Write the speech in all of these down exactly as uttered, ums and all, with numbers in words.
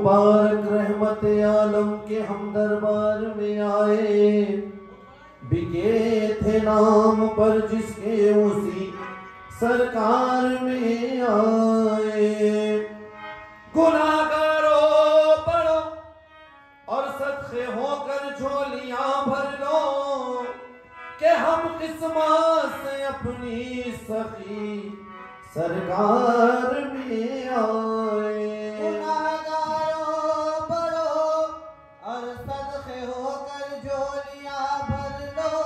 मुबारक रहमत आलम के हम दरबार में आए, बिके थे नाम पर जिसके उसी सरकार में आए। गुनाहगारों पढ़ो और सदके होकर झोलियां भर लो, कि हम किस्मत से अपनी सखी सरकार में आए। गुनाहगारों पढ़ो और सदके होकर झोलियां भर लो,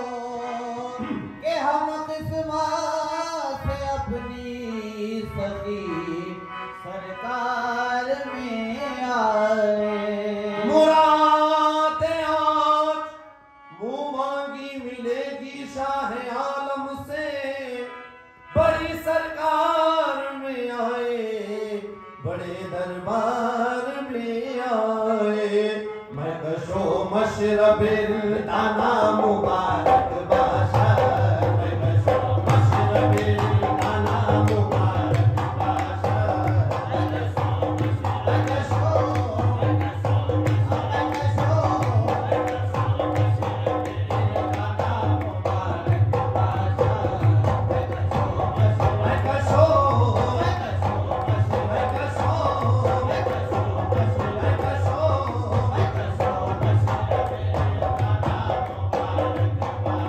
कि हम किस्मत से अपनी सखी सरकार में आए। मुरादें आज मुँह मांगी मिलेगी शाह आलम से, बड़ी सरकार में आए, बड़े दरबार में आए। मैं कशो मशरबिल दाना मुबारक बादशाह, मैं कशो मशरबिल दाना मुबारक बादशाह, मैं कशो मैं कशो मैं कशो मैं कशो मशरबिल दाना मुबारक बादशाह, मैं कशो मैं कशो मैं कशो मैं कशो मैं कशो मैं कशो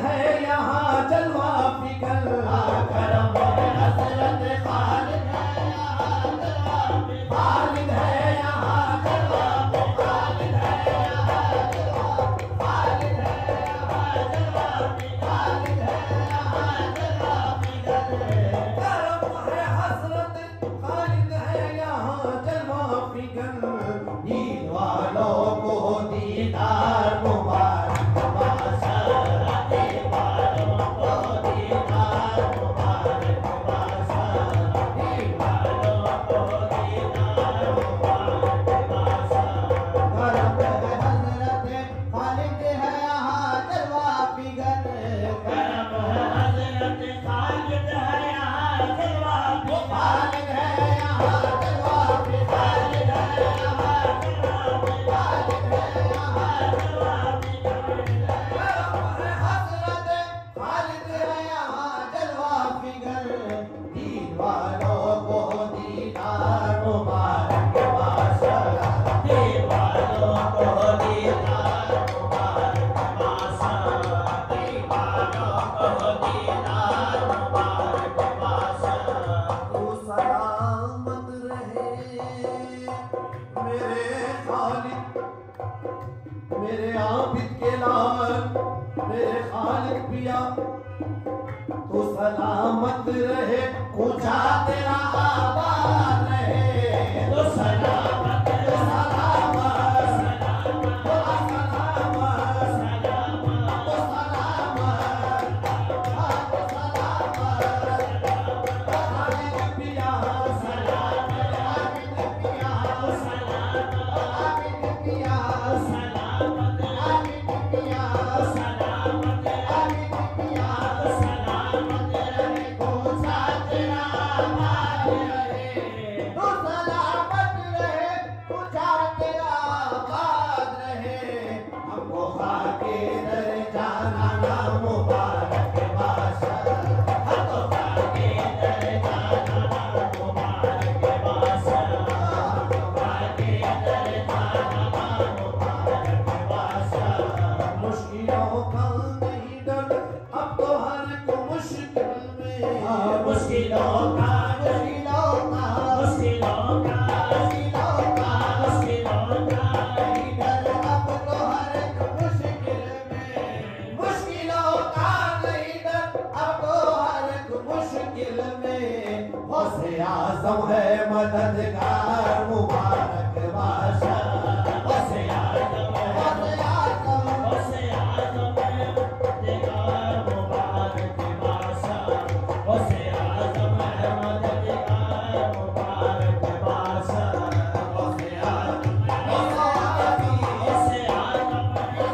है यहाँ जलवा फिकर करम है हजरत खालिद है यहाँ जलवा खालिद है यहाँ जलवा खालिद है यहाँ जलवा खालिद है यहाँ जलवा खालिद है यहाँ जलवा करम है हजरत खालिद है यहाँ जलवा फिकर ईद वालों को दीदार मुबारक बादशाह ईद वालों को दीदार मुबारक बादशाह ईद वालों को दीदार मुबारक बादशाह करम है हजरत खालिद है यहाँ जलवा फिगर करम है हजरत खालिद है यहाँ जलवा खालिद है यहाँ जलवा खालिद है यहाँ जलवा खालिद है यहाँ जलवा करम है हजरत खालिद है यहाँ जलवा फिगर दीन वालों को दीदार मुबारक बादशाह दीन वालों को दीदार मुबारक बादशाह दीन वालों को दीदार मुबारक बादशाह तू सलामत रहे मेरे खालिद मेरे आबिद के लाल मेरे खालिद पिया तू सलामत रहे ऊंचा तेरा आबाद रहे तो सलामत तो सलामत सलामत तो सलामत सलामत तो सलामत हाँ तो सलामत खालिद पिया सलामत आबिद पिया सलामत आबिद पिया सलामत आबिद पिया सलामत आबिद पिया सलामत रहे ऊंचा तेरा आबाद रहे तो सलामत रहे ऊंचा तेरा आबाद रहे हमको खाके दर जाना ना मुबारक बादशाह हमको खाके दर जाना ना मुबारक बादशाह हमको खाके दर जाना ना मुबारक बादशाह मुश्किलों का नहीं डर अब तो हर को मुश्किल में मुश्किलों का मुश्किलों का मुश्किलों का मुश्किलों का मुश्किलों का नहीं डर अब तो हर एक मुश्किल में मुश्किलों का नहीं डर अब तो हर एक मुश्किल में गौसे आजम है मददगार मुबारक बादशाह वसे आजम वसे आजम वसे आजम मददगार मुबारक बादशाह वसे आजम मददगार मुबारक बादशाह वसे आजम वसे आजम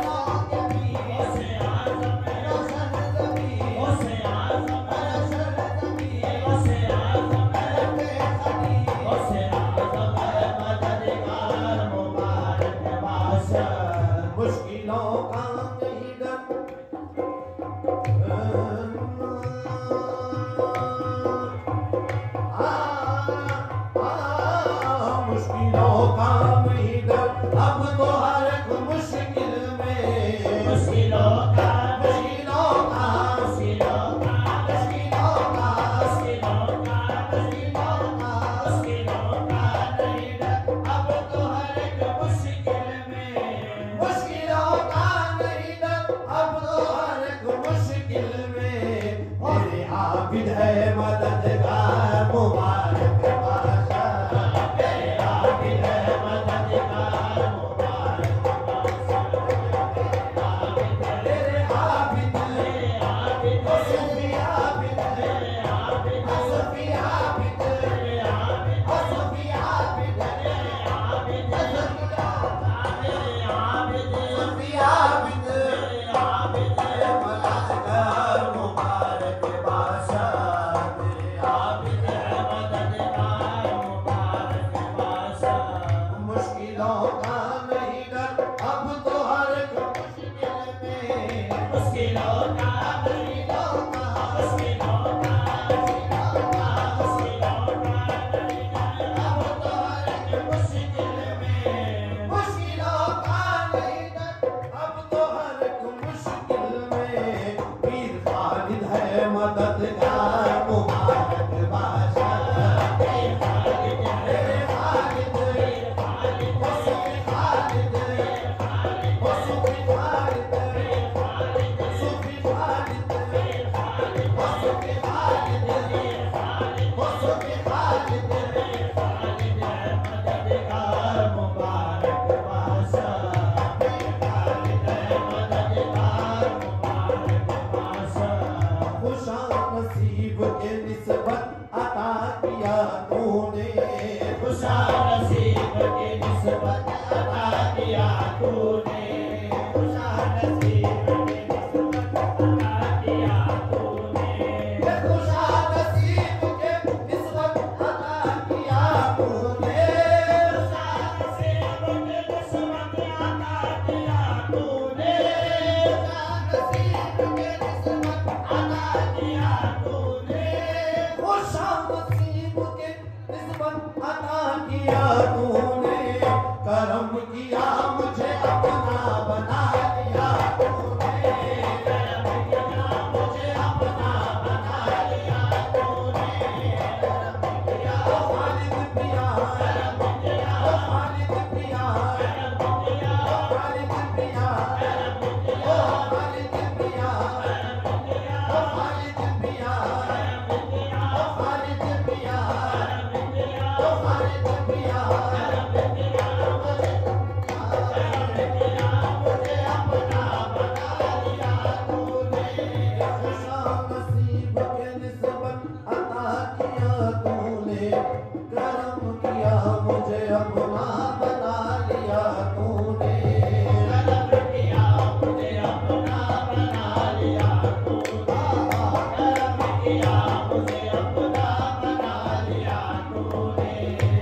वसे आजम रोशन ज़मीं वसे आजम रोशन ज़मीं वसे आजम वसे आजम मदद मददगार मुबारक बादशाह मेरे खालिद मेरे खालिद ओ सुफी खालिद ओ सुफी खालिद सुफी खालिद ओ सुफी खालिद ओ सुफी खालिद मददगार मुबारक बादशाह मेरे खालिद मददगार मुबारक बादशाह खुशा नसीब के निस्बत अता किया तूने खुशा नसीब के निस्बत अता किया तूने खुशा नसीब के निस्बत अता किया तूने खुशा नसीब के निस्बत अता किया तूने खुशा नसीब के निस्बत अता किया तूने खुशा नसीब के निस्बत अता किया तूने खुशा नसीब के निस्बत अता किया तूने करम किया मुझे अपना बना लिया तूने करम किया मुझे अपना बना लिया तूने करम किया ओ खालिद पिया करम किया ओ खालिद पिया करम किया ओ खालिद पिया करम ओ किया खालिद पिया करम किया ओ खालिद पिया करम किया ओ खालिद पिया करम किया ओ खालिद पिया करम किया मुझे करम किया मुझे अपना बना लिया तूने खुशा नसीब के निस्बत अता किया तूने करम किया मुझे अपना बना लिया तूने करम किया मुझे अपना बना लिया तूने करम किया मुझे अपना बना लिया तूने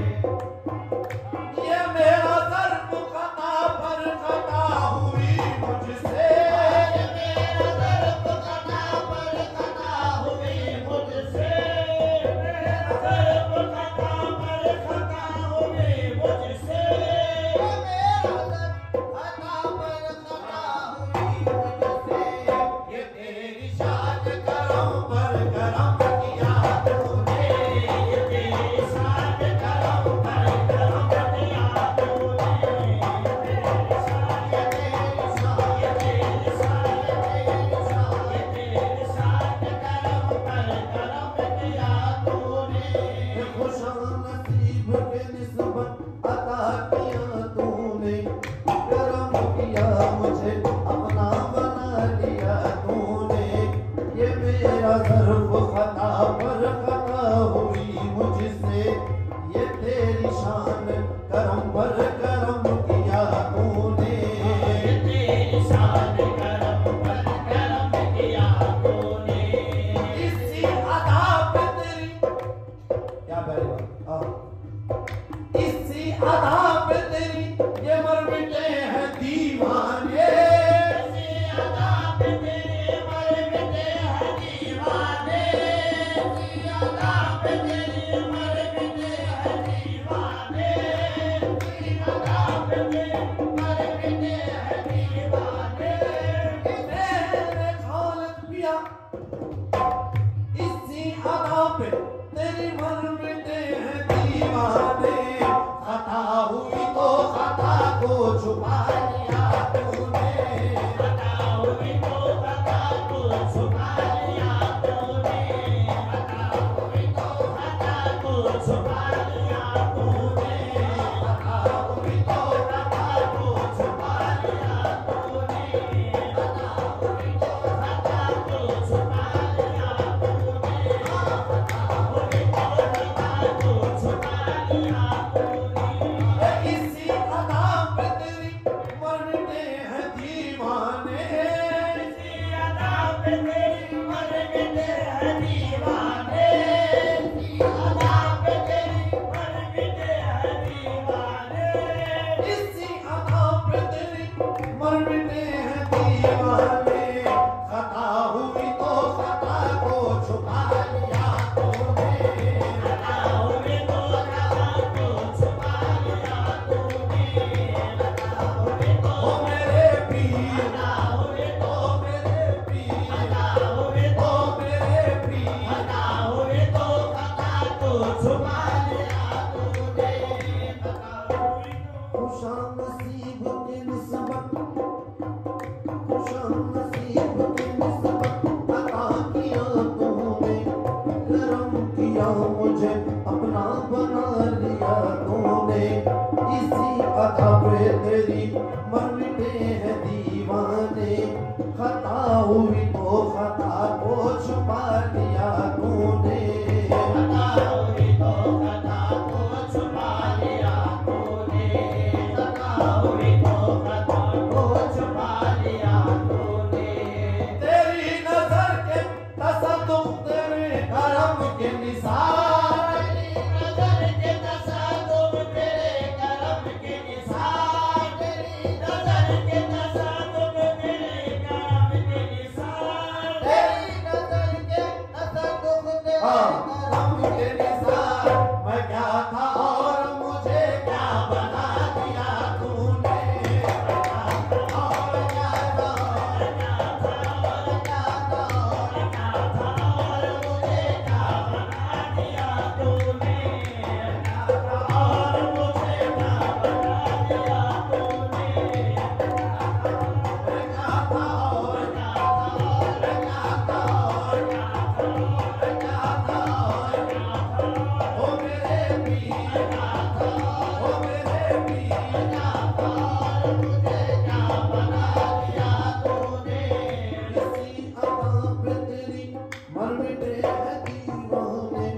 ये मेरा ज़र्फ़ खता पर खता हुई मुझसे मेरा दर्द खता पर खता हुई मुझसे मेरा दर्द खता पर खता हुई मुझसे मेरा दर्द खता पर खता हुई मुझसे ये तेरी शान करम पर करम किया तूने ये तेरी शान करम पर करम किया तूने तेरी शान ये तेरी शान ये तेरी शान ये तेरी शान ये तेरी शान करम पर करम किया तूने खुशा नसीब के निस्बत अता किया तूने करम किया मुझे अपना बना लिया तूने ये मेरा ज़र्फ़ खता पर खता हुई मुझसे ये तेरी शान करम पर करम किया तूने ये तेरी शान करम पर करम किया तूने इसी अदा पे तेरी क्या प्यारी बात हाँ। इसी अदा पे तेरी ये मर मिटे हैं दीवाने इसी अदा पे तेरे मर मिटे हैं दीवाने इसी अदा पे तेरे मर मिटे हैं दीवाने इसी अदा पे तेरे मर मिटे हैं दीवाने मेरे खालिद पिया इसी अदा पे तेरी मर मिटे हैं दीवाने खता हुई तो खता को छुपा लिया तूने खता हुई तो खता को छुपा लिया तूने खता हुई तो खता को छुपा लिया तूने खता हुई तो खता को छुपा लिया तूने खता हुई तो खता को छुपा लिया तूने खता हुई तो खता को छुपा लिया तूने इसी अदा पे तेरी मर मिटे हैं दीवाने इसी अदा पे तेरी मर मिटे हैं दीवाने इसी अदा पे तेरी मर मिटे हैं दीवाने इसी अदा पे तेरी मर मिटे हैं दीवाने खता हुई तो खता को छुपा लिया तूने खता हुई तो खता को छुपा लिया तूने खता हुई तो ओ मेरे पीर खता हुई तो ओ मेरे पीर खता हुई ओ तो मेरे छुपा लिया तूने खता हुई तो खता को छुपा लिया तूने खता हुई तो खता को छुपा लिया तूने तेरी नजर के तसद्दुक तेरे करम के निसार तेरी नजर के तसद्दुक तेरे करम के निसार तेरी नजर के तसद्दुक तेरे करम के निसार तेरी नजर के तसद्दुक तेरे हाँ, करम करम के निसार मैं क्या था और मुझे क्या बना दिया तूने और क्या था और क्या था और क्या था और क्या था और मुझे क्या बना दिया तूने क्या था और मुझे क्या बना दिया तूने मैं क्या था और क्या था और क्या था और क्या था और क्या था और क्या था ओ मेरे पीर क्या था ओ मेरे पीर क्या था और मुझे क्या बना दिया तूने किसी अदा पे तेरी मर मिटे है दीवाने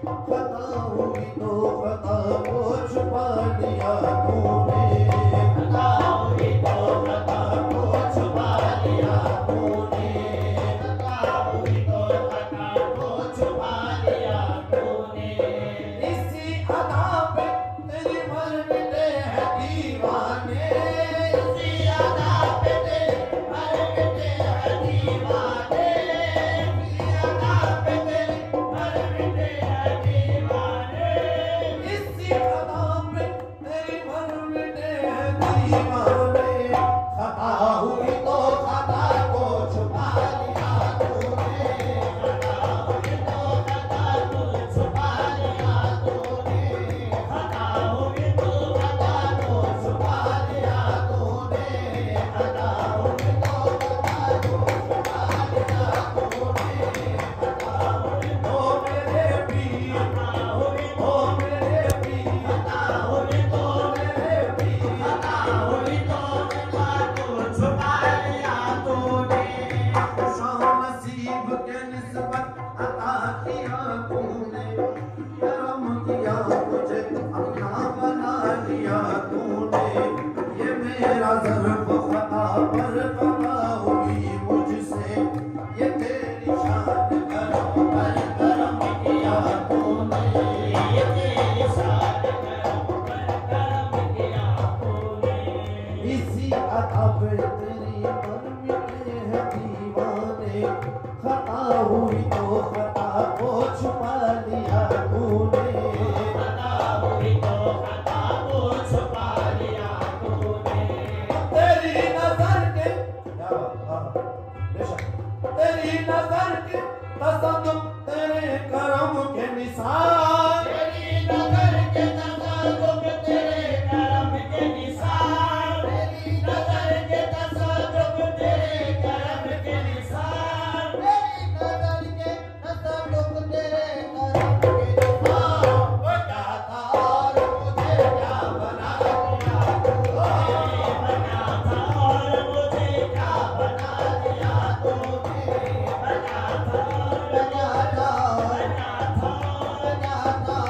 खता हुई तो खता को छुपा लिया तूने खता हुई तो खता को छुपा लिया तूने खता हुई तो खता को छुपा लिया तूने इसी अदा पे तेरी मर मिटे है दीवाने इसी अदा पे तेरे मर मिटे हैं दीवाने इसी अदा पे तेरे मर मिटे हैं दीवाने इसी अदा पे तेरी मर मिटे है दीवाने खता हुई तो खता को छुपा लिया तूने खता हुई तो खता को छुपा लिया तूने खता हुई तो खता को छुपा लिया तूने खता हुई तो खता को छुपा लिया तूने खता हुई ओ मेरे पीर खता हुई ओ मेरे पीर खता हुई तो मेरे पीर खता हुई तो खता को छुपा लिया तूने शाह नसीब के निस्बत अता किया तूने करम किया मुझे अपना बना लिया तूने ये मेरा ज़र्फ खता पर खता हुई मुझसे ये तेरी शान करम पर करम किया तूने ये तेरी शान करम पर करम किया तूने इसी अदा पे तेरी मन मिटे है दीवाने खता हुई तो खता को छुपा लिया तूने खता हुई तो खता को छुपा लिया तूने तेरी नजर के क्या बात, हाँ, बेशक तेरी नजर के तसद्दुक तेरे करम के निसार तेरी नजर के तसद्दुक तेरे करम के निसार तेरी नजर के तसद्दुक तेरे करम के निसार तेरी नजर के तसद्दुक तेरे करम के निसार वो क्या था और मुझे क्या बना दिया तूने बना था और मुझे क्या बना दिया तूने बना था बना था बना था बना था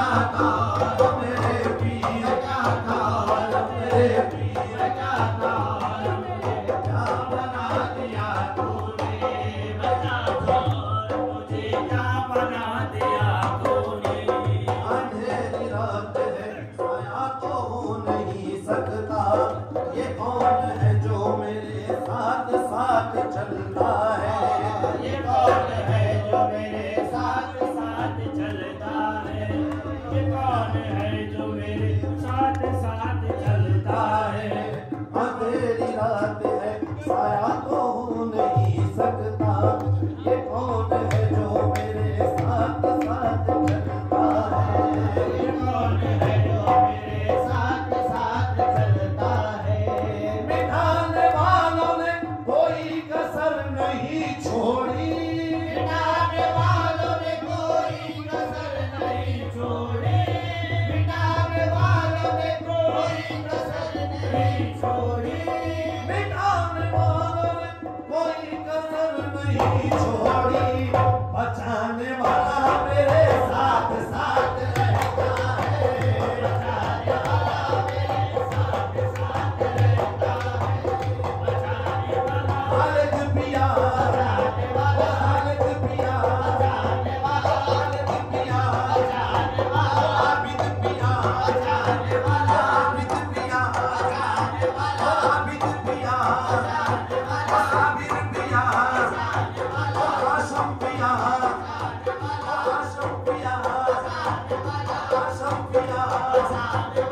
Sampai